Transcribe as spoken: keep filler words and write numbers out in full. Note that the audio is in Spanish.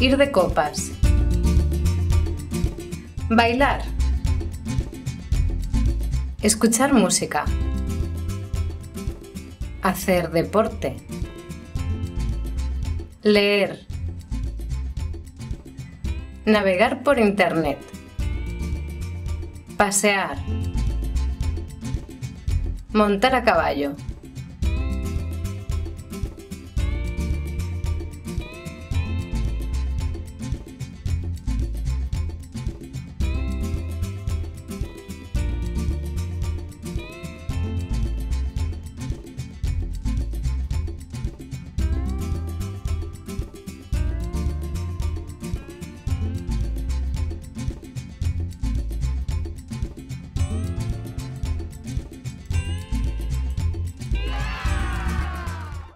Ir de copas. Bailar. Escuchar música. Hacer deporte. Leer. Navegar por internet. Pasear. Montar a caballo.